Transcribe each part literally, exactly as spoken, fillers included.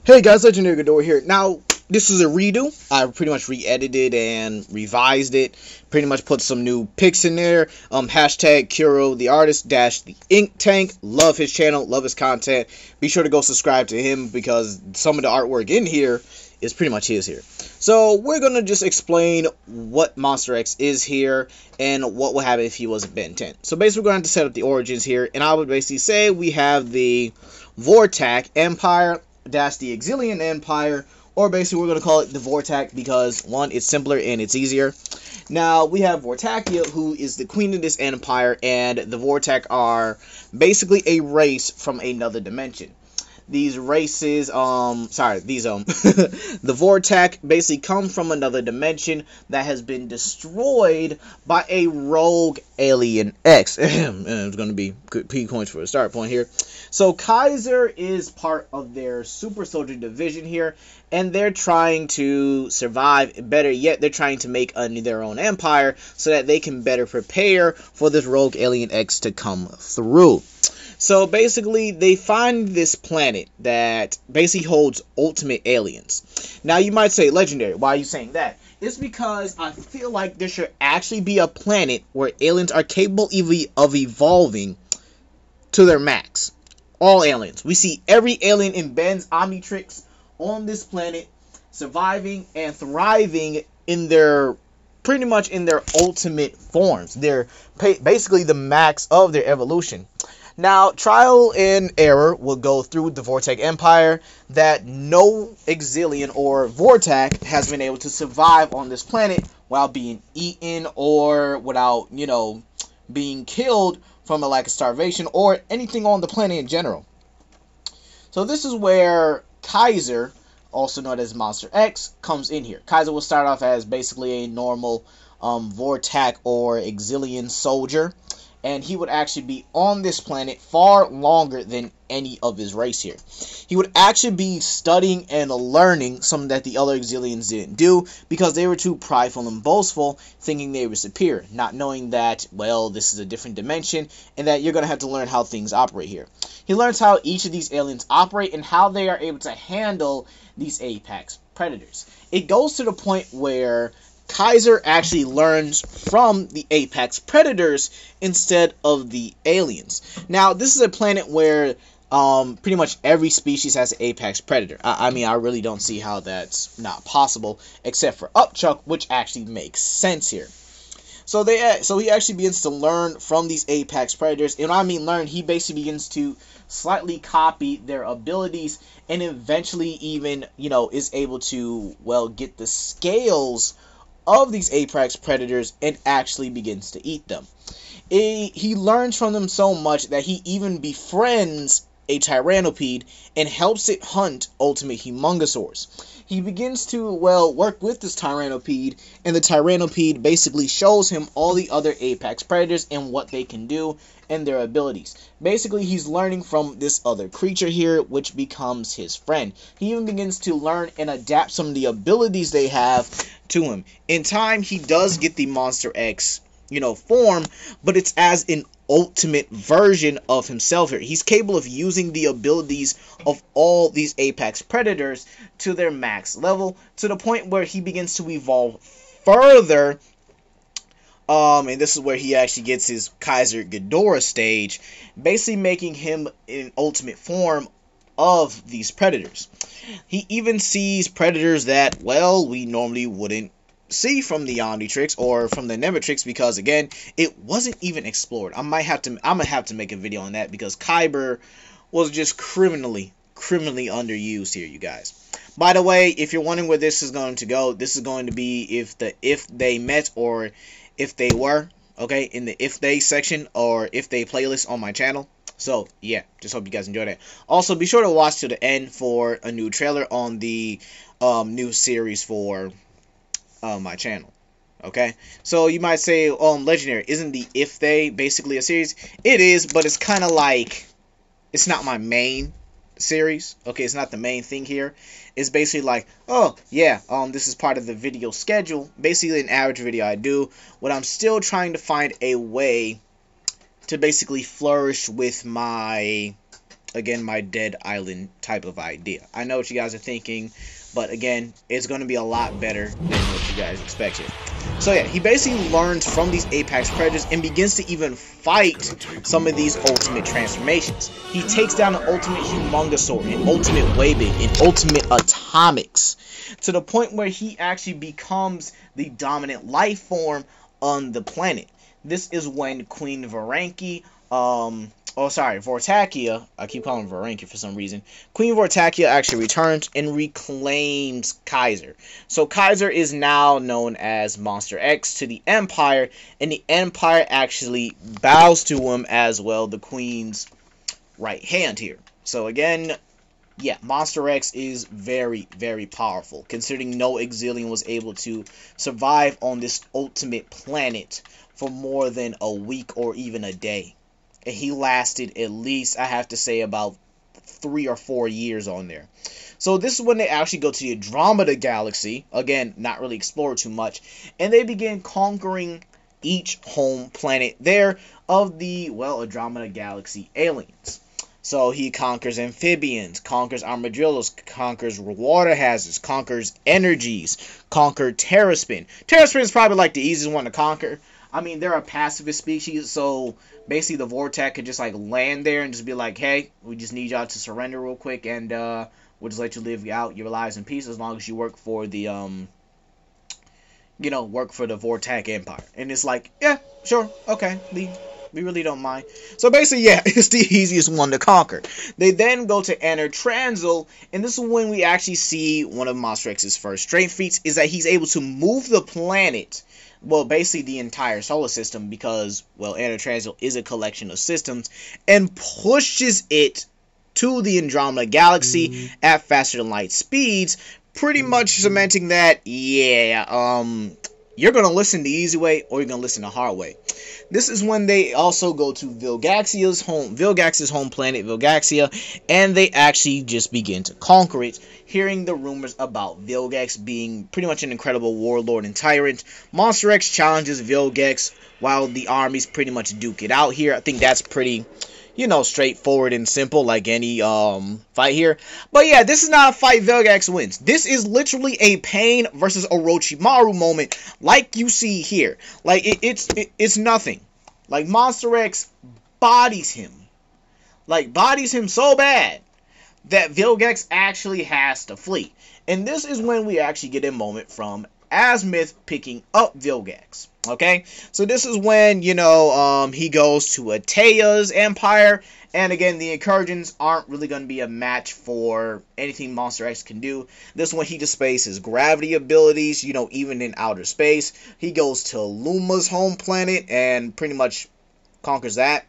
Hey guys, Legendary Ghidorah here. Now, this is a redo. I pretty much re-edited and revised it. Pretty much put some new pics in there. Um, hashtag Kuro the artist dash the ink tank. Love his channel, love his content. Be sure to go subscribe to him because some of the artwork in here is pretty much his here. So we're gonna just explain what Monster X is here and what will happen if he was a Ben ten. So basically, we're going to have to set up the origins here, and I would basically say we have the Vortak Empire. That's the Exilian Empire, or basically we're going to call it the Vortak because, one, it's simpler and it's easier. Now, we have Vortakia, who is the queen of this empire, and the Vortak are basically a race from another dimension. These races, um, sorry, these, um, the Vortak basically come from another dimension that has been destroyed by a rogue alien X. It's going to be P coins for a start point here. So Kaiser is part of their super soldier division here, and they're trying to survive. Better yet, they're trying to make a, their own empire so that they can better prepare for this rogue alien X to come through. So basically, they find this planet that basically holds ultimate aliens. Now, you might say, Legendary, why are you saying that? It's because I feel like there should actually be a planet where aliens are capable of evolving to their max. All aliens. We see every alien in Ben's Omnitrix on this planet surviving and thriving in their, pretty much in their ultimate forms. They're basically the max of their evolution. Now, trial and error will go through the Vortak Empire that no Exilian or Vortak has been able to survive on this planet while being eaten or without, you know, being killed from a lack of starvation or anything on the planet in general. So this is where Kaiser, also known as Monster X, comes in here. Kaiser will start off as basically a normal um, Vortak or Exilian soldier, and he would actually be on this planet far longer than any of his race here. He would actually be studying and learning something that the other Exilians didn't do because they were too prideful and boastful, thinking they were superior, not knowing that, well, this is a different dimension and that you're going to have to learn how things operate here. He learns how each of these aliens operate and how they are able to handle these apex predators. It goes to the point where Kaiser actually learns from the apex predators instead of the aliens. Now, this is a planet where um, pretty much every species has an apex predator. I, I mean, I really don't see how that's not possible, except for Upchuck, which actually makes sense here. So they, so he actually begins to learn from these apex predators, and when I mean learn, he basically begins to slightly copy their abilities, and eventually even, you know, is able to, well, get the scales of these apex predators and actually begins to eat them. It, he learns from them so much that he even befriends a Tyrannopede and helps it hunt ultimate Humongosaurs. He begins to, well, work with this Tyrannopede, and the Tyrannopede basically shows him all the other apex predators and what they can do and their abilities. Basically, he's learning from this other creature here, which becomes his friend. He even begins to learn and adapt some of the abilities they have to him. In time, he does get the Monster X, you know, form, but it's as an ultimate version of himself here. He's capable of using the abilities of all these apex predators to their max level, to the point where he begins to evolve further. Um, and this is where he actually gets his Kaiser Ghidorah stage, basically making him in ultimate form of these predators. He even sees predators that, well, we normally wouldn't see from the Omnitrix or from the Nemetrix because, again, it wasn't even explored. I might have to, I'm gonna have to make a video on that because Kyber was just criminally, criminally underused here, you guys. By the way, if you're wondering where this is going to go, this is going to be if the if they met or if they were, okay, in the if they section or if they playlist on my channel. So, yeah, just hope you guys enjoy that. Also, be sure to watch to the end for a new trailer on the um, new series for uh, my channel. Okay? So, you might say, um, Legendary, isn't the If They basically a series? It is, but it's kind of like, it's not my main series. Okay, it's not the main thing here. It's basically like, oh, yeah, um, this is part of the video schedule. Basically, an average video I do, when I'm still trying to find a way to basically flourish with my again, my Dead Island type of idea. I know what you guys are thinking, but again, it's going to be a lot better than what you guys expected. So yeah, he basically learns from these Apex Predators and begins to even fight some of these ultimate transformations. He takes down an ultimate Humongosaur, an ultimate Weibig, an ultimate Atomics, to the point where he actually becomes the dominant life form on the planet. This is when Queen Varanki, um, oh sorry, Vortakia, I keep calling her Varanki for some reason, Queen Vortakia actually returns and reclaims Kaiser. So Kaiser is now known as Monster X to the Empire, and the Empire actually bows to him as well, the Queen's right hand here. So again, yeah, Monster X is very, very powerful, considering no Exilian was able to survive on this ultimate planet for more than a week or even a day. And he lasted at least, I have to say, about three or four years on there. So this is when they actually go to the Andromeda Galaxy. Again, not really explored too much. And they begin conquering each home planet there of the, well, Andromeda Galaxy aliens. So he conquers amphibians, conquers armadillos, conquers water hazards, conquers energies, conquers Terraspin. Terraspin is probably like the easiest one to conquer. I mean, they're a pacifist species, so basically the Vortech could just like land there and just be like, hey, we just need y'all to surrender real quick, and uh, we'll just let you live out your lives in peace as long as you work for the, um, you know, work for the Vortech Empire. And it's like, yeah, sure, okay, we, we really don't mind. So basically, yeah, it's the easiest one to conquer. They then go to enter Transil, and this is when we actually see one of Monster X's first strength feats, is that he's able to move the planet, well, basically the entire solar system, because, well, Transil is a collection of systems, and pushes it to the Andromeda Galaxy mm-hmm. at faster than light speeds, pretty mm-hmm. much cementing that, yeah, um, you're going to listen the easy way, or you're going to listen the hard way. This is when they also go to Vilgaxia's home, Vilgax's home planet, Vilgaxia, and they actually just begin to conquer it, hearing the rumors about Vilgax being pretty much an incredible warlord and tyrant. Monster X challenges Vilgax while the armies pretty much duke it out here. I think that's pretty, you know, straightforward and simple, like any um fight here. But yeah, this is not a fight Vilgax wins. This is literally a Pain versus Orochimaru moment, like you see here. Like it, it's it, it's nothing. Like Monster X bodies him, like bodies him so bad that Vilgax actually has to flee. And this is when we actually get a moment from Azimuth picking up Vilgax. Okay, so this is when, you know, um, he goes to Atea's Empire, and again, the Incursions aren't really going to be a match for anything Monster X can do. This is when he displays his gravity abilities, you know, even in outer space. He goes to Luma's home planet and pretty much conquers that.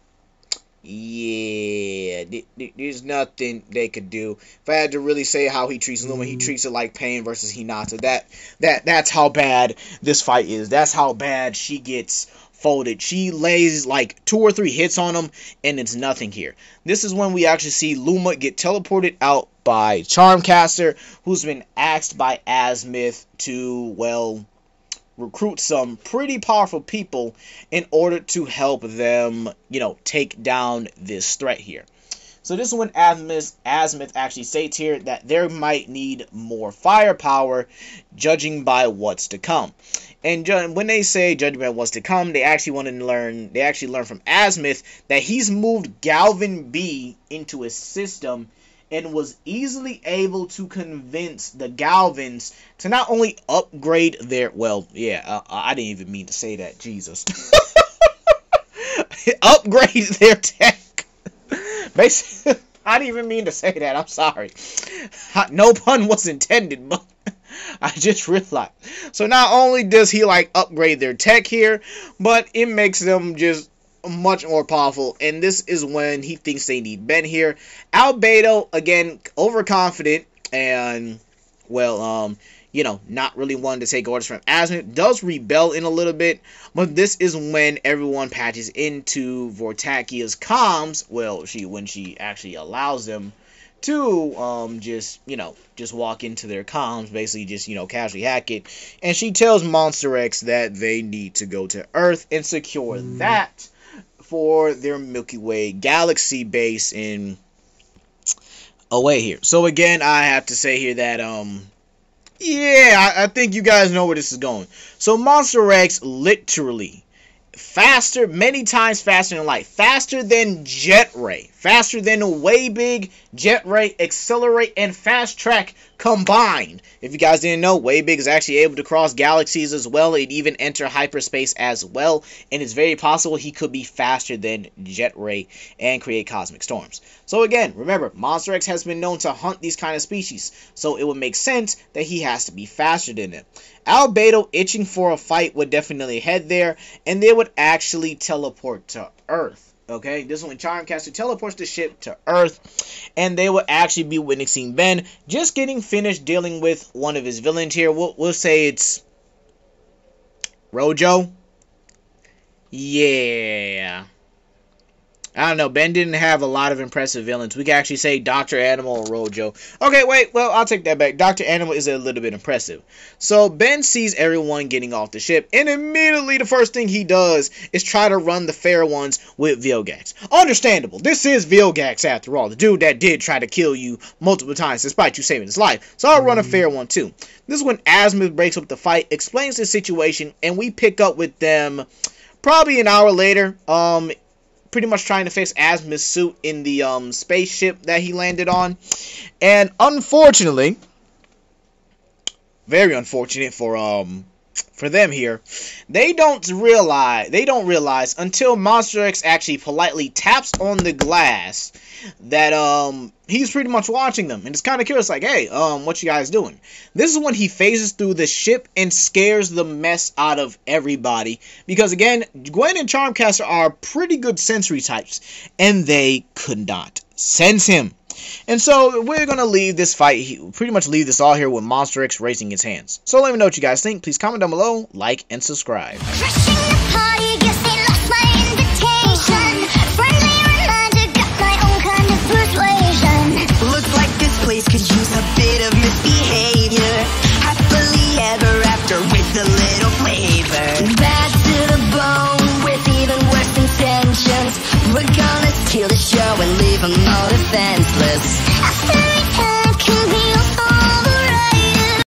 Yeah, there's nothing they could do. If I had to really say how he treats Luma, he treats it like Pain versus Hinata. That that that's how bad this fight is. That's how bad she gets folded. She lays like two or three hits on him, and it's nothing here. This is when we actually see Luma get teleported out by Charmcaster, who's been asked by Azimuth to, well, recruit some pretty powerful people in order to help them, you know, take down this threat here. So this is when Azimuth, Azimuth actually states here that there might need more firepower, judging by what's to come. And when they say judging by what's to come, they actually want to learn. They actually learn from Azimuth that he's moved Galvin B into his system, and was easily able to convince the Galvins to not only upgrade their, well, yeah, uh, I didn't even mean to say that, Jesus. Upgrade their tech. Basically, I didn't even mean to say that, I'm sorry. No pun was intended, but I just realized. So not only does he, like, upgrade their tech here, but it makes them just much more powerful, and this is when he thinks they need Ben here. Albedo, again, overconfident, and, well, um, you know, not really wanting to take orders from Azimuth, does rebel in a little bit, but this is when everyone patches into Vortakia's comms, well, she, when she actually allows them to, um, just, you know, just walk into their comms, basically just, you know, casually hack it, and she tells Monster X that they need to go to Earth and secure that for their Milky Way galaxy base in, away here. So again, I have to say here that um yeah, I, I think you guys know where this is going. So Monster X literally faster, many times faster than light, faster than Jet Ray, faster than Way Big, Jet Ray, Accelerate, and Fast Track combined. If you guys didn't know, Way Big is actually able to cross galaxies as well, and even enter hyperspace as well, and it's very possible he could be faster than Jet Ray and create cosmic storms. So again, remember, Monster X has been known to hunt these kind of species, so it would make sense that he has to be faster than them. Albedo, itching for a fight, would definitely head there, and they would actually teleport to Earth. Okay, this is when Charmcaster teleports the ship to Earth, and they will actually be witnessing Ben just getting finished dealing with one of his villains here. We'll, we'll say it's Rojo. Yeah. I don't know, Ben didn't have a lot of impressive villains. We can actually say Doctor Animal or Rojo. Okay, wait, well, I'll take that back. Doctor Animal is a little bit impressive. So, Ben sees everyone getting off the ship, and immediately the first thing he does is try to run the fair ones with Vilgax. Understandable. This is Vilgax, after all. The dude that did try to kill you multiple times, despite you saving his life. So, I'll run a fair one, too. This is when Azimuth breaks up the fight, explains the situation, and we pick up with them probably an hour later. Um... pretty much trying to fix Azimuth's suit in the um, spaceship that he landed on. And unfortunately, very unfortunate for um for them here, they don't realize they don't realize until Monster X actually politely taps on the glass that um he's pretty much watching them, and it's kind of curious, like, hey, um what you guys doing? This is when he phases through the ship and scares the mess out of everybody, because again, Gwen and Charmcaster are pretty good sensory types, and they could not sense him. And so we're going to leave this fight, pretty much leave this all here with Monster X raising his hands. So let me know what you guys think. Please comment down below, like, and subscribe. Crashing the party, guess they lost my invitation. Friendly reminder, got my own kind of persuasion. Looks like this place could